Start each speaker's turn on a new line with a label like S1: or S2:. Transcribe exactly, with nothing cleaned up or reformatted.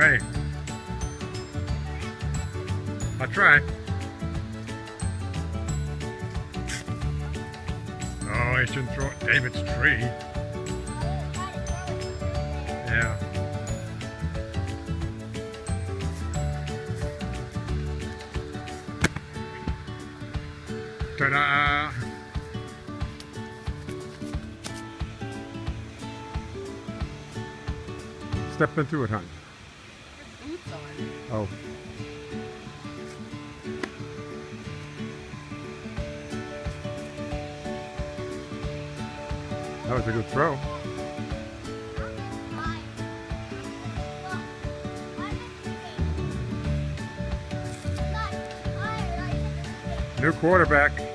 S1: Ready? I'll try. Oh, I shouldn't throw it David's tree. Yeah. Ta-da! Step into it, hon.
S2: There's boots on it.
S1: Oh. That was a good throw. New quarterback.